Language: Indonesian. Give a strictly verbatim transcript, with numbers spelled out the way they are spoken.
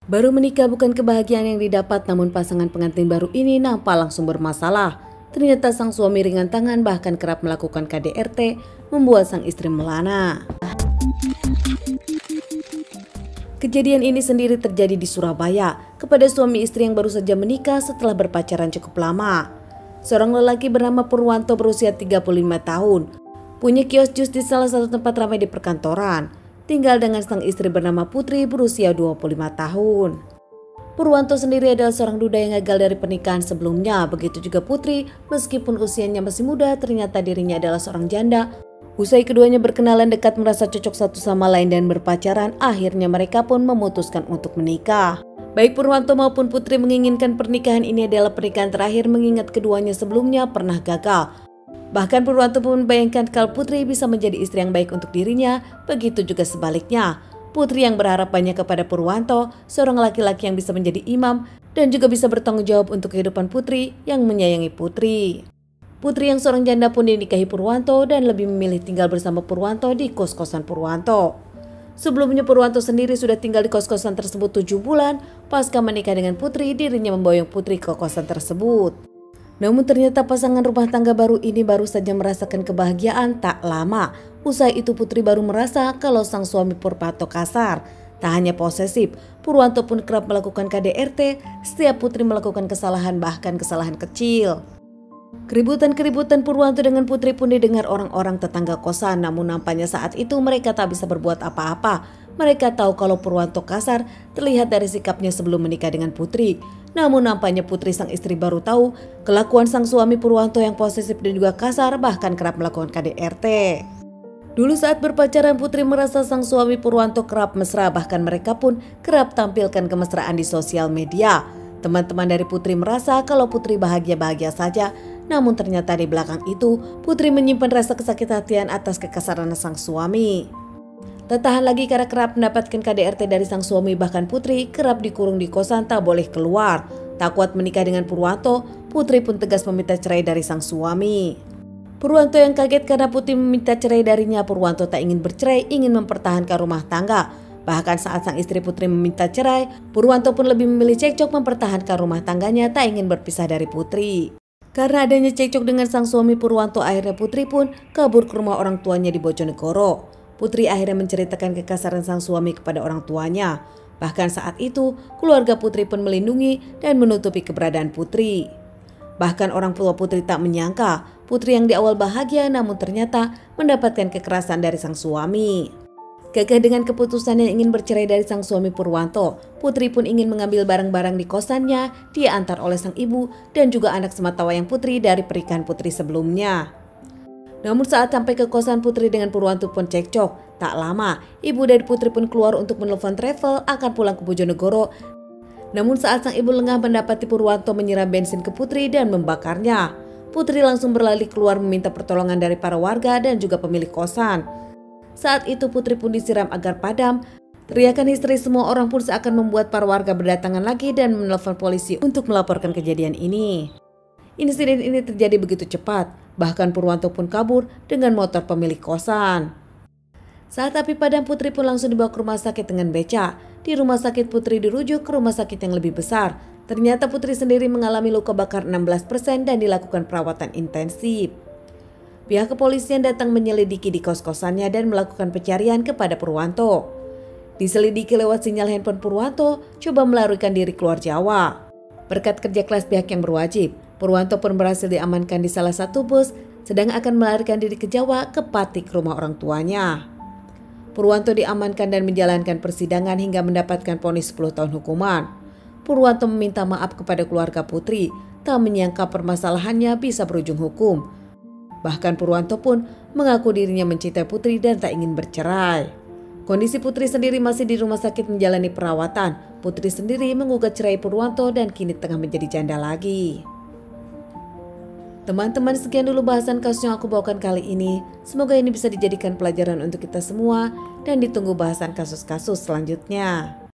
Baru menikah bukan kebahagiaan yang didapat, namun pasangan pengantin baru ini nampak langsung bermasalah. Ternyata sang suami ringan tangan bahkan kerap melakukan K D R T, membuat sang istri melana. Kejadian ini sendiri terjadi di Surabaya kepada suami istri yang baru saja menikah setelah berpacaran cukup lama. Seorang lelaki bernama Purwanto berusia tiga puluh lima tahun, punya kios jus di salah satu tempat ramai di perkantoran. Tinggal dengan sang istri bernama Putri berusia dua puluh lima tahun. Purwanto sendiri adalah seorang duda yang gagal dari pernikahan sebelumnya. Begitu juga Putri, meskipun usianya masih muda, ternyata dirinya adalah seorang janda. Usai keduanya berkenalan dekat, merasa cocok satu sama lain dan berpacaran, akhirnya mereka pun memutuskan untuk menikah. Baik Purwanto maupun Putri menginginkan pernikahan ini adalah pernikahan terakhir, mengingat keduanya sebelumnya pernah gagal. Bahkan Purwanto pun membayangkan kalau Putri bisa menjadi istri yang baik untuk dirinya, begitu juga sebaliknya. Putri yang berharap banyak kepada Purwanto, seorang laki-laki yang bisa menjadi imam dan juga bisa bertanggung jawab untuk kehidupan Putri yang menyayangi Putri. Putri yang seorang janda pun dinikahi Purwanto dan lebih memilih tinggal bersama Purwanto di kos-kosan Purwanto. Sebelumnya Purwanto sendiri sudah tinggal di kos-kosan tersebut tujuh bulan, pasca menikah dengan Putri, dirinya memboyong Putri ke kosan tersebut. Namun ternyata pasangan rumah tangga baru ini baru saja merasakan kebahagiaan tak lama. Usai itu Putri baru merasa kalau sang suami Purwanto kasar. Tak hanya posesif, Purwanto pun kerap melakukan K D R T setiap Putri melakukan kesalahan, bahkan kesalahan kecil. Keributan-keributan Purwanto dengan Putri pun didengar orang-orang tetangga kosan, namun nampaknya saat itu mereka tak bisa berbuat apa-apa. Mereka tahu kalau Purwanto kasar terlihat dari sikapnya sebelum menikah dengan Putri. Namun nampaknya Putri sang istri baru tahu kelakuan sang suami Purwanto yang posesif dan juga kasar, bahkan kerap melakukan K D R T. Dulu saat berpacaran Putri merasa sang suami Purwanto kerap mesra, bahkan mereka pun kerap tampilkan kemesraan di sosial media. Teman-teman dari Putri merasa kalau Putri bahagia-bahagia saja, namun ternyata di belakang itu Putri menyimpan rasa kesakit hatian atas kekasaran sang suami. Tak tahan lagi karena kerap mendapatkan K D R T dari sang suami, bahkan Putri kerap dikurung di kosan tak boleh keluar. Tak kuat menikah dengan Purwanto, Putri pun tegas meminta cerai dari sang suami. Purwanto yang kaget karena Putri meminta cerai darinya, Purwanto tak ingin bercerai, ingin mempertahankan rumah tangga. Bahkan saat sang istri Putri meminta cerai, Purwanto pun lebih memilih cekcok mempertahankan rumah tangganya, tak ingin berpisah dari Putri. Karena adanya cekcok dengan sang suami Purwanto, akhirnya Putri pun kabur ke rumah orang tuanya di Bojonegoro. Putri akhirnya menceritakan kekasaran sang suami kepada orang tuanya. Bahkan saat itu, keluarga Putri pun melindungi dan menutupi keberadaan Putri. Bahkan orang tua Putri tak menyangka, Putri yang di awal bahagia namun ternyata mendapatkan kekerasan dari sang suami. Gagah dengan keputusan yang ingin bercerai dari sang suami Purwanto, Putri pun ingin mengambil barang-barang di kosannya, diantar oleh sang ibu dan juga anak sematawayang Putri dari pernikahan Putri sebelumnya. Namun saat sampai ke kosan Putri dengan Purwanto pun cekcok. Tak lama, ibu dari Putri pun keluar untuk menelpon travel akan pulang ke Bojonegoro. Namun saat sang ibu lengah mendapati Purwanto menyiram bensin ke Putri dan membakarnya, Putri langsung berlari keluar meminta pertolongan dari para warga dan juga pemilik kosan. Saat itu Putri pun disiram agar padam. Teriakan histeris semua orang pun seakan membuat para warga berdatangan lagi dan menelpon polisi untuk melaporkan kejadian ini. Insiden ini terjadi begitu cepat, bahkan Purwanto pun kabur dengan motor pemilik kosan. Saat api padam, Putri pun langsung dibawa ke rumah sakit dengan beca. Di rumah sakit Putri dirujuk ke rumah sakit yang lebih besar. Ternyata Putri sendiri mengalami luka bakar enam belas persen dan dilakukan perawatan intensif. Pihak kepolisian datang menyelidiki di kos-kosannya dan melakukan pencarian kepada Purwanto. Diselidiki lewat sinyal handphone Purwanto, coba melarikan diri keluar Jawa. Berkat kerja keras pihak yang berwajib, Purwanto pun berhasil diamankan di salah satu bus, sedang akan melarikan diri ke Jawa ke Patik, rumah orang tuanya. Purwanto diamankan dan menjalankan persidangan hingga mendapatkan vonis sepuluh tahun hukuman. Purwanto meminta maaf kepada keluarga Putri, tak menyangka permasalahannya bisa berujung hukum. Bahkan Purwanto pun mengaku dirinya mencintai Putri dan tak ingin bercerai. Kondisi Putri sendiri masih di rumah sakit menjalani perawatan. Putri sendiri menggugat cerai Purwanto dan kini tengah menjadi janda lagi. Teman-teman, sekian dulu bahasan kasus yang aku bawakan kali ini. Semoga ini bisa dijadikan pelajaran untuk kita semua dan ditunggu bahasan kasus-kasus selanjutnya.